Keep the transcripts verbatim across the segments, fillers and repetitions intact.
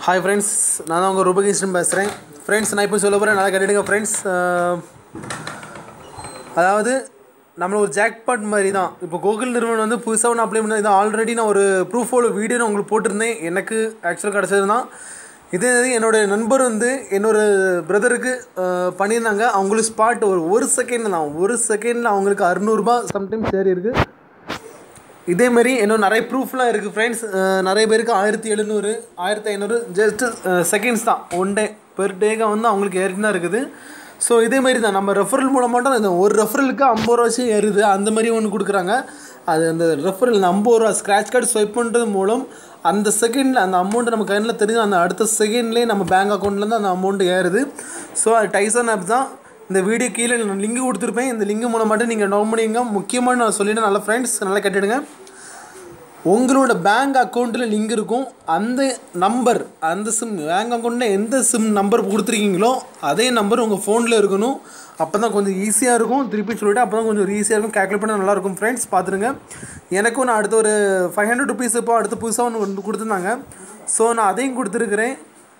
Hi friends, நான் தான் உங்கள் ரூபகிருஷ்ணன் பேசுகிறேன். ஃப்ரெண்ட்ஸ், நான் இப்போ சொல்ல போகிறேன், நல்லா கேட்டுடுங்க ஃப்ரெண்ட்ஸ். அதாவது நம்மளை ஒரு ஜாக்பாட் மாதிரி தான். இப்போ கூகுள் நிறுவனம் வந்து புதுசாக ஒன்று அப்ளை பண்ணி, இதை ஆல்ரெடி நான் ஒரு ப்ரூஃபோட வீடியோ நான் உங்களுக்கு போட்டிருந்தேன். எனக்கு ஆக்சுவலாக கிடச்சது தான். இதே என்னோடய நண்பர் வந்து என்னோட பிரதருக்கு பண்ணியிருந்தாங்க. அவங்களுக்கு ஸ்பாட் ஒரு ஒரு செகண்ட் தான், ஒரு செகண்டில் அவங்களுக்கு அறுநூறுபா சம்டைம்ஸ் ஏறி இருக்குது. இதேமாரி இன்னும் நிறைய ப்ரூஃப்லாம் இருக்குது ஃப்ரெண்ட்ஸ். நிறைய பேருக்கு ஆயிரத்தி எழுநூறு ஆயிரத்தி ஐநூறு ஜஸ்ட்டு செகண்ட்ஸ் தான், ஒன் டே பெர் டேக்கு வந்து அவங்களுக்கு ஏறி தான் இருக்குது. ஸோ இதேமாரி தான் நம்ம ரெஃபரல் மூலமாட்டம் இந்த ஒரு ரெஃபரலுக்கு ஐம்பது ரூபா வச்சு ஏறுது, அந்த மாதிரி ஒன்று கொடுக்குறாங்க. அது அந்த ரெஃபரல் ஐம்பது ரூபா ஸ்க்ராட்ச் கார்டு ஸ்வைப் பண்ணுறது மூலம் அந்த செகண்டில் அந்த அமௌண்ட்டு நம்ம கையில் தெரிஞ்சு அந்த அடுத்த செகண்ட்லேயே நம்ம பேங்க் அக்கௌண்ட்லேருந்து அந்த அமௌண்ட்டு ஏறுது. ஸோ அது டைசன் ஆப் தான். இந்த வீடியோ கீழே நான் லிங்க் கொடுத்துருப்பேன். இந்த லிங்க் மூலமாட்டம் நீங்கள் டவுன் பண்ணிங்க. முக்கியமாக நான் சொல்லிவிட்டேன், நல்ல ஃப்ரெண்ட்ஸ் நல்லா கேட்டுடுங்க. உங்களோட பேங்க் அக்கௌண்ட்டில் லிங்க் இருக்கும். அந்த நம்பர், அந்த சிம் பேங்க் அக்கௌண்ட்டில் எந்த சிம் நம்பர் கொடுத்துருக்கீங்களோ அதே நம்பர் உங்கள் ஃபோனில் இருக்கணும். அப்போ தான் கொஞ்சம் ஈஸியாக இருக்கும். திருப்பி சொல்லிவிட்டு அப்போ தான் கொஞ்சம் ஈஸியாக இருக்கும், கேல்குலேட் பண்ண நல்லாயிருக்கும் ஃப்ரெண்ட்ஸ். பார்த்துருங்க. எனக்கும் நான் அடுத்த ஒரு ஃபைவ் ஹண்ட்ரட் ருபீஸ் இப்போ அடுத்த புதுசாக ஒன்று வந்து கொடுத்துருந்தாங்க. ஸோ நான் அதையும் கொடுத்துருக்குறேன்.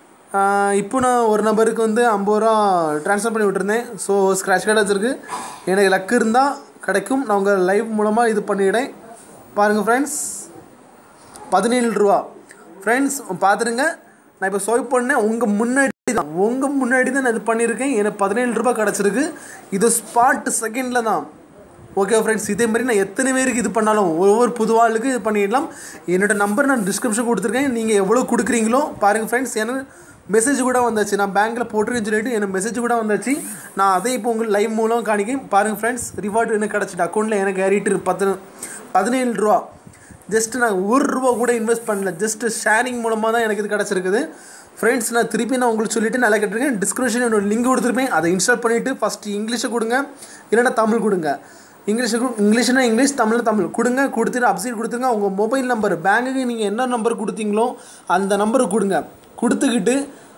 இப்போ நான் ஒரு நம்பருக்கு வந்து ஐம்பது ரூபா ட்ரான்ஸ்ஃபர் பண்ணி விட்டுருந்தேன். ஸோ ஸ்க்ராட்ச் கார்டு வச்சுருக்கு. எனக்கு லக்கு இருந்தால் கிடைக்கும். நான் உங்கள் லைவ் மூலமாக இது பண்ணிவிடேன். பாருங்கள் ஃப்ரெண்ட்ஸ், பதினேழு ரூபா ஃப்ரெண்ட்ஸ் பார்த்துருங்க. நான் இப்போ ஸ்வைப் பண்ணேன், உங்கள் முன்னாடி தான் உங்கள் முன்னாடி தான் நான் இது பண்ணியிருக்கேன். எனக்கு பதினேழு ரூபா கிடச்சிருக்கு. இது ஸ்பாட் செகண்டில் தான். ஓகே ஃப்ரெண்ட்ஸ், இதே மாதிரி நான் எத்தனை பேருக்கு இது பண்ணாலும் ஒவ்வொரு புது ஆளுக்கு இது பண்ணிடலாம். என்னோடய நம்பர் நான் டிஸ்கிரிப்ஷன் கொடுத்துருக்கேன். நீங்கள் எவ்வளோ கொடுக்குறீங்களோ பாருங்கள் ஃப்ரெண்ட்ஸ். எனக்கு மெசேஜ் கூட வந்தாச்சு, நான் பேங்க்கில் போட்டுருக்கேன்னு சொல்லிட்டு எனக்கு மெசேஜ் கூட வந்தாச்சு. நான் அதை இப்போ உங்களுக்கு லைவ் மூலம் காணிக்கேன். பாருங்கள் ஃப்ரெண்ட்ஸ், ரிவார்டு எனக்கு கிடச்சிட்டு அக்கௌண்ட்டில் எனக்கு ஏறிட்டு பத்து பதினேழு ரூபா. ஜஸ்ட்டு நான் ஒரு ரூபா கூட இன்வெஸ்ட் பண்ணல, ஜஸ்ட்டு ஷேரிங் மூலமாக தான் எனக்கு இது கிடச்சிருக்குது ஃப்ரெண்ட்ஸ். நான் திருப்பி நான் உங்களுக்கு சொல்லிவிட்டு நல்லா கேட்டிருக்கேன். டிஸ்கிரிப்ஷன் என்னோட லிங்க் கொடுத்துருப்பேன். அதை இன்ஸ்டால் பண்ணிவிட்டு ஃபஸ்ட்டு இங்கிலீஷை கொடுங்க, இல்லைன்னா தமிழ் கொடுங்க. இங்கிலீஷுக்கு இங்கிலீஷ்னா இங்கிலீஷ், தமிழ்னா தமிழ் கொடுங்க. கொடுத்துட்டு அப்சைட் கொடுத்துருங்க. உங்கள் மொபைல் நம்பர், பேங்குக்கு நீங்கள் என்ன நம்பர் கொடுத்தீங்களோ அந்த நம்பருக்கு கொடுங்க. கொடுத்துக்கிட்டு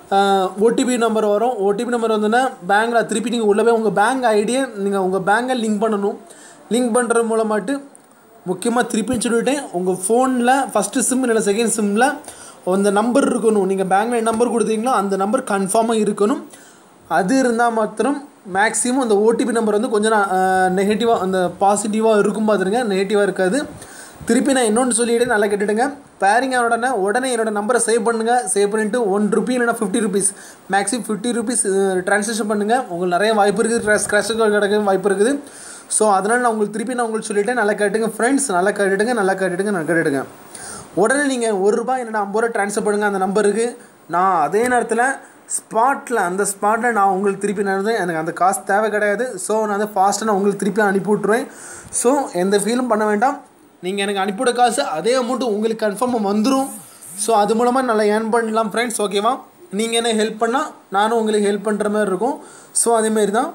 ஓடிபி நம்பர் வரும். ஓடிபி நம்பர் வந்தோன்னா பேங்கில் திருப்பி நீங்கள் உள்ளே போய் உங்கள் பேங்க் ஐடியை நீங்கள் உங்கள் பேங்கை லிங்க் பண்ணணும். லிங்க் பண்ணுறது மூலமாட்டு முக்கியமாக திருப்பின்னு சொல்லிவிட்டேன், உங்கள் ஃபோனில் ஃபஸ்ட்டு சிம் இல்லை செகண்ட் சிம்மில் அந்த நம்பர் இருக்கணும். நீங்கள் பேங்கில் நம்பர் கொடுத்தீங்களோ அந்த நம்பர் கன்ஃபார்மாக இருக்கணும். அது இருந்தால் மாத்திரம் மேக்ஸிமம் அந்த ஓடிபி நம்பர் வந்து கொஞ்சம் நெகட்டிவாக அந்த பாசிட்டிவாக இருக்கும். பார்த்துருங்க, நெகட்டிவாக இருக்காது. திருப்பி நான் இன்னொன்று சொல்லிவிட்டு நல்லா கேட்டுடுங்க. பேரிங் உடனே உடனே என்னோடய நம்பரை சேவ் பண்ணுங்கள். சேவ் பண்ணிவிட்டு ஒன் ருபி இல்லைனா fifty rupees maximum fifty rupees translation பண்ணுங்கள். உங்களுக்கு நிறைய வாய்ப்பு இருக்குது, ஸ்க்ராட்ச் கார்டு கிடைக்க வாய்ப்பு இருக்குது. ஸோ அதனால் நான் உங்களுக்கு திருப்பி நான் உங்களுக்கு சொல்லிவிட்டேன். நல்லா கேட்டுங்க ஃப்ரெண்ட்ஸ், நல்லா கேட்டுடுங்க, நல்லா கேட்டுடுங்க, நல்லா கேட்டுடுங்க. உடனே நீங்கள் ஒரு ரூபாய் இல்லைனா ஐம்பது ரூபா ட்ரான்ஸ்ஃபர் பண்ணுங்கள் அந்த நம்பருக்கு. நான் அதே நேரத்தில் ஸ்பாட்டில் அந்த ஸ்பாட்டில் நான் உங்களுக்கு திருப்பி நடந்தேன். எனக்கு அந்த காசு தேவை கிடையாது. ஸோ நான் வந்து ஃபாஸ்ட்டாக நான் உங்களுக்கு திருப்பி அனுப்பி விட்ருவேன். ஸோ எந்த ஃபீலும் பண்ண வேண்டாம். நீங்கள் எனக்கு அனுப்பிவிட காசு அதே அமௌண்ட்டு உங்களுக்கு கன்ஃபார்மாக வந்துடும். ஸோ அது மூலமாக நல்லா ஏர்ன் பண்ணலாம் ஃப்ரெண்ட்ஸ். ஓகேவா? நீங்கள் என்ன ஹெல்ப் பண்ணால் நானும் உங்களுக்கு ஹெல்ப் பண்ணுற மாதிரி இருக்கும். ஸோ அதேமாரி தான்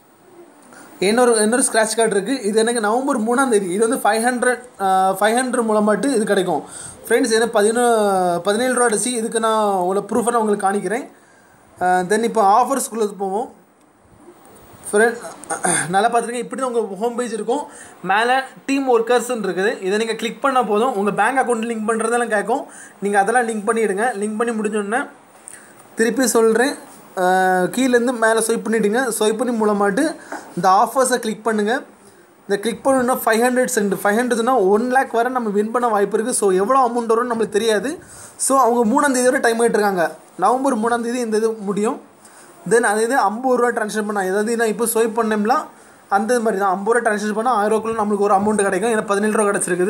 இன்னொரு இன்னொரு ஸ்க்ராட்ச் கார்டு இருக்குது. இது எனக்கு நவம்பர் மூணாம் தேதி இது வந்து ஃபைவ் ஹண்ட்ரட் ஃபைவ் ஹண்ட்ரட் மூலமாட்டு இது கிடைக்கும் ஃப்ரெண்ட்ஸ். ஏன்னா பதினோ பதினேழு ரூபா அடிச்சு இதுக்கு நான் உங்களை ப்ரூஃபை நான் உங்களுக்கு காணிக்கிறேன். தென் இப்போ ஆஃபர்ஸ்குள்ளே போவோம் ஃப்ரெண்ட். நல்லா பார்த்துருக்கேன். இப்படி தான் உங்கள் ஹோம் பேஜ் இருக்கும். மேலே டீம் ஒர்க்கர்ஸ்ன்னு இருக்குது. இதை நீங்கள் கிளிக் பண்ணால் போதும். உங்கள் பேங்க் அக்கௌண்ட் லிங்க் பண்ணுறதெல்லாம் கேட்கும். நீங்கள் அதெல்லாம் லிங்க் பண்ணிவிடுங்க. லிங்க் பண்ணி முடிஞ்சோடனே திருப்பி சொல்கிறேன், கீழேருந்து மேலே ஸ்வைப் பண்ணிவிடுங்க. ஸ்வைப் பண்ணி மூலமாட்டு இந்த ஆஃபர்ஸை கிளிக் பண்ணுங்கள். இந்த கிளிக் பண்ணணுன்னா ஃபைவ் ஹண்ட்ரட் சென்ட் ஃபைவ் ஹண்ட்ரட்னா ஒன் லேக் வரை நம்ம வின் பண்ண வாய்ப்பு இருக்குது. ஸோ எவ்வளோ அமௌண்ட் வரும்னு நம்மளுக்கு தெரியாது. ஸோ அவங்க மூணாந்தேதி வரை டைம் ஆகிட்டுருக்காங்க. நவம்பர் மூணாந்தேதி இந்த இது முடியும். தென் அது இது ஐம்பது ரூபா ட்ரான்ஸ்ஃபர் பண்ணால், ஏதாவது நான் இப்போ ஸ்வைப் பண்ணோம்லாம் அந்த மாதிரி தான் ஐம்பது ரூபா ட்ரான்ஸ்ஃபர் பண்ணால் ஆயிரம் ரூபாய்க்குள்ள நம்மளுக்கு ஒரு அமௌண்ட் கிடைக்கும். ஏன்னா பதினேழு ரூபா கிடச்சிருக்குது.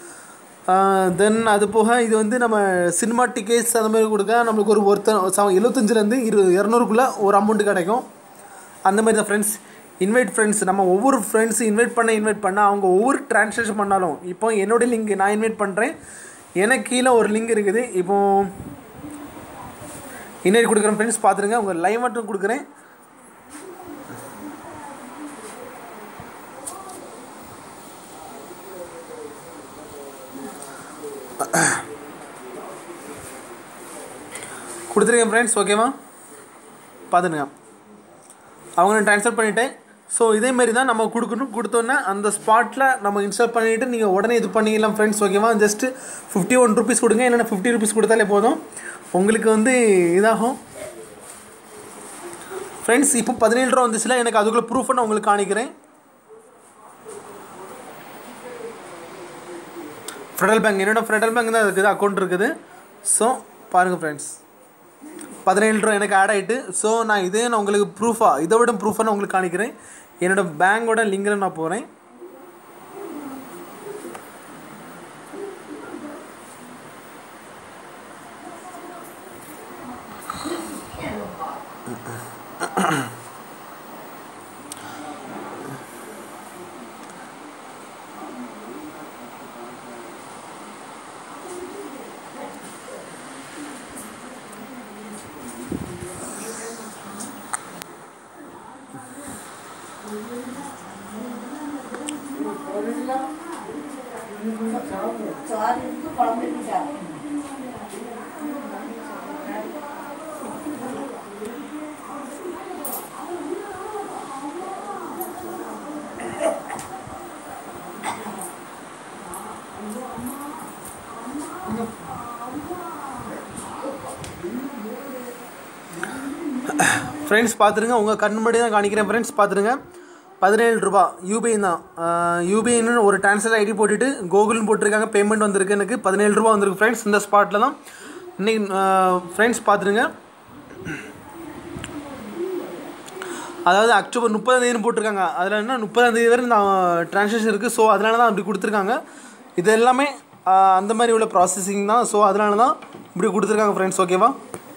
தென் அது போக இது வந்து நம்ம சினிமா டிக்கெட்ஸ் அந்த மாதிரி கொடுக்க நம்மளுக்கு ஒரு ஒருத்தர் எழுபத்தஞ்சிலேருந்து இரு இரநூறுக்குள்ளே ஒரு அமௌண்ட்டு கிடைக்கும். அந்த மாதிரி தான் ஃப்ரெண்ட்ஸ். இன்வைட் ஃப்ரெண்ட்ஸ், நம்ம ஒவ்வொரு ஃப்ரெண்ட்ஸ் இன்வைட் பண்ண இன்வைட் பண்ண அவங்க ஒவ்வொரு ட்ரான்ஸ்லேஷன் பண்ணாலும், இப்போ என்னோடய லிங்க் நான் இன்வைட் பண்ணுறேன். எனக்கு கீழே ஒரு லிங்க் இருக்குது. இப்போது இன்வைட் கொடுக்குறேன் ஃப்ரெண்ட்ஸ். பார்த்துருங்க, உங்கள் லைவ் மட்டும் கொடுக்குறேன். கொடுத்துருக்கேன் ஃப்ரெண்ட்ஸ். ஓகேவா? பார்த்துடுங்க. அவங்க நான் ட்ரான்ஸ்ஃபர் பண்ணிவிட்டேன். ஸோ இதேமாரி தான் நம்ம கொடுக்கணும். கொடுத்தோன்னா அந்த ஸ்பாட்டில் நம்ம இன்ஸ்டால் பண்ணிவிட்டு நீங்கள் உடனே இது பண்ணிக்கலாம் ஃப்ரெண்ட்ஸ். ஓகேவா? ஜஸ்ட்டு ஃபிஃப்டி ஒன் ருபீஸ் கொடுங்க, இல்லைன்னா ஃபிஃப்டி ருபீஸ் கொடுத்தாலே போதும், உங்களுக்கு வந்து இதாகும் ஃப்ரெண்ட்ஸ். இப்போ பதினேழு ரூபா வந்துச்சுல, எனக்கு அதுக்குள்ளே ப்ரூஃபை நான் உங்களுக்கு காணிக்கிறேன். ஃபெடரல் பேங்க், என்னோட ஃபெடரல் பேங்க் தான் இருக்குது, அக்கௌண்ட் இருக்குது. ஸோ பாருங்கள் ஃப்ரெண்ட்ஸ், பதினேழு ரூபா எனக்கு ஆட் ஆகிட்டு. ஸோ நான் இதே நான் உங்களுக்கு ப்ரூஃபாக, இதை விட ப்ரூஃபாக நான் உங்களுக்கு காணிக்கிறேன். என்னோடய பேங்கோட லிங்கில் நான் போகிறேன். ஃப்ரெண்ட்ஸ் பார்த்துருங்க, உங்கள் கண் முன்னாடி தான் காணிக்கிறேன் ஃப்ரெண்ட்ஸ். பார்த்துருங்க, பதினேழு ரூபா யூபிஐ தான். யூபிஐன்னு ஒரு ட்ரான்ஸ்ஃபர் ஐடி போட்டுட்டு கூகுள்னு போட்டிருக்காங்க, பேமெண்ட் வந்திருக்கு. எனக்கு பதினேழு ரூபா வந்திருக்கு ஃப்ரெண்ட்ஸ், இந்த ஸ்பாட்டில் தான் இன்றைக்கி. ஃப்ரெண்ட்ஸ் பார்த்துருங்க, அதாவது அக்டோபர் முப்பதாந்தேதினு போட்டிருக்காங்க. அதில் என்ன முப்பதாந்தேதி வரை நான் ட்ரான்சாக்ஷன் இருக்குது. ஸோ அதனால தான் அப்படி கொடுத்துருக்காங்க. இது எல்லாமே அந்த மாதிரி உள்ள ப்ராசஸிங் தான். ஸோ அதனால தான் இப்படி கொடுத்துருக்காங்க ஃப்ரெண்ட்ஸ். ஓகேவா?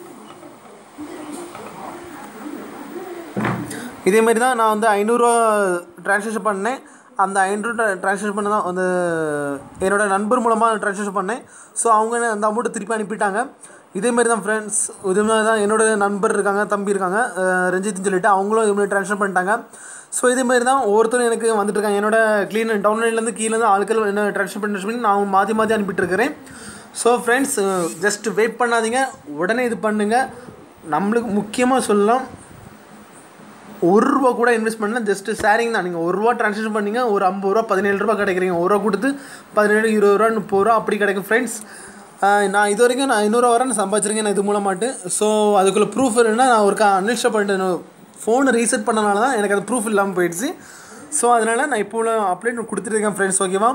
இதேமாரி தான் நான் வந்து ஐநூறுரூவா ட்ரான்ஸ்லேஷன் பண்ணேன். அந்த ஐநூறு ட்ரான்ஸ்லேஷன் பண்ண தான் அந்த என்னோடய நண்பர் மூலமாக ட்ரான்ஸ்லேஷன் பண்ணேன். ஸோ அவங்க அந்த அமௌண்ட்டை திருப்பி அனுப்பிட்டாங்க. இதேமாரி தான் ஃப்ரெண்ட்ஸ், இதேமாதிரி தான் என்னோடய நண்பர் இருக்காங்க, தம்பி இருக்காங்க, ரஞ்சித்னு சொல்லிட்டு, அவங்களும் இதுமாதிரி ட்ரான்ஸ்லேஷன் பண்ணிட்டாங்க. ஸோ இதேமாரி தான் ஒவ்வொருத்தரும் எனக்கு வந்துட்டு இருக்காங்க. என்னோடய க்ளீன் டவுன்லைன்லேருந்து கீழேருந்து ஆட்கள் என்ன ட்ரான்ஸ்லேஷன் பண்ணி பண்ணி நான் மாற்றி மாற்றி அனுப்பிட்டுருக்கிறேன். ஸோ ஃப்ரெண்ட்ஸ், ஜஸ்ட் வெயிட் பண்ணாதீங்க, உடனே இது பண்ணுங்கள். நம்மளுக்கு முக்கியமாக சொல்லலாம், ஒரு ரூபா கூட இன்வெஸ்ட் பண்ணலாம், ஜஸ்ட்டு ஷேரிங் தான். நீங்கள் ஒரு ரூபா ட்ரான்ஸ்லேஷன் பண்ணிங்க, ஒரு ஐம்பது ரூபா பதினேழு ரூபா கிடைக்கிறீங்க. ஒரு ரூபா கொடுத்து பதினேழு இருபது ரூபா முப்பது ரூபா அப்படி கிடைக்கும் ஃப்ரெண்ட்ஸ். நான் இது வரைக்கும் நான் ஐநூறுரூவா வரை நான் சம்பாதிச்சிருக்கேன் நான் இது மூலமாட்டு. ஸோ அதுக்குள்ளே ப்ரூஃப் என்னென்னா, நான் ஒரு அன்இன்ஸ்டால் பண்ணிட்டு ஃபோனை ரீசெட் பண்ணனால தான் எனக்கு அது ப்ரூஃப் இல்லாமல் போயிடுச்சு. ஸோ அதனால் நான் இப்போ அப்டேட் கொடுத்துருக்கேன் ஃப்ரெண்ட்ஸ். ஓகேவா?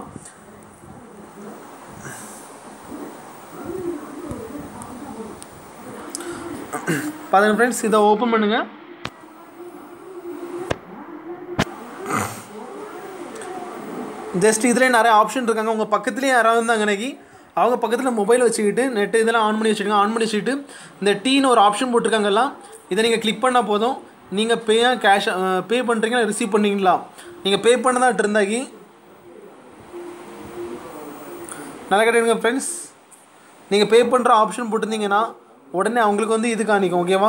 பாருங்கள் ஃப்ரெண்ட்ஸ், இதை ஓப்பன் பண்ணுங்கள். ஜஸ்ட் இதில் நிறைய ஆப்ஷன் இருக்காங்க. உங்கள் பக்கத்துலேயே யாராவது இருந்தாங்க அன்றைக்கி, அவங்க பக்கத்தில் மொபைல் வச்சுக்கிட்டு நெட்டு இதெல்லாம் ஆன் பண்ணி வச்சுருங்க. ஆன் பண்ணி வச்சுக்கிட்டு இந்த டீன்னு ஒரு ஆப்ஷன் போட்டிருக்காங்கல்லாம், இதை நீங்கள் கிளிக் பண்ணால் போதும். நீங்கள் பேயாக கேஷ் பே பண்ணுறீங்களா, ரிசீவ் பண்ணிங்களா? நீங்கள் பே பண்ணதான் இருந்தாக்கி நல்லா கிடைக்குங்க ஃப்ரெண்ட்ஸ். நீங்கள் பே பண்ணுற ஆப்ஷன் போட்டிருந்தீங்கன்னா உடனே அவங்களுக்கு வந்து இது காணிக்கும். ஓகேவா?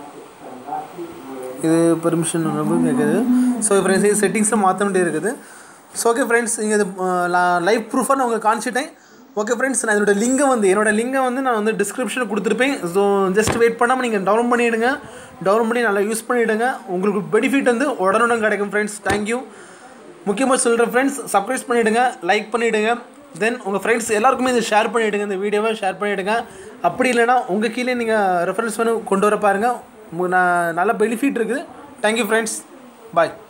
இது பெர்மிஷன் கேட்குது. ஸோ ஃப்ரெண்ட்ஸ், இது செட்டிங்ஸில் மாற்ற வேண்டியது இருக்குது. ஸோ ஓகே ஃப்ரெண்ட்ஸ், நீங்கள் இது லைவ் ப்ரூஃபாக நான் உங்களுக்கு காமிச்சிட்டேன். ஓகே ஃப்ரெண்ட்ஸ், நான் என்னோடய லிங்கை வந்து என்னோடய லிங்கை வந்து நான் வந்து டிஸ்கிரிப்ஷனில் கொடுத்துருப்பேன். ஸோ ஜஸ்ட் வெயிட் பண்ணாமல் நீங்கள் டவுன்லோட் பண்ணிவிடுங்க. டவுன்லோட் பண்ணி நல்லா யூஸ் பண்ணிவிடுங்க. உங்களுக்கு பெனிஃபிட் வந்து உடனுடன் கிடைக்கும் ஃப்ரெண்ட்ஸ். தேங்க்யூ. முக்கியமாக சொல்கிறேன் ஃப்ரெண்ட்ஸ், சப்ஸ்கிரைப் பண்ணிவிடுங்க, லைக் பண்ணிவிடுங்க. தென் உங்கள் ஃப்ரெண்ட்ஸ் எல்லாருக்குமே இதை ஷேர் பண்ணிவிடுங்க, இந்த வீடியோவை ஷேர் பண்ணிவிடுங்க. அப்படி இல்லைனா உங்கள் கீழே நீங்கள் ரெஃபரன்ஸ் பண்ணி கொண்டு வர பாருங்கள். நான் நல்ல பெனிஃபிட் இருக்குது. Thank you friends. பாய்.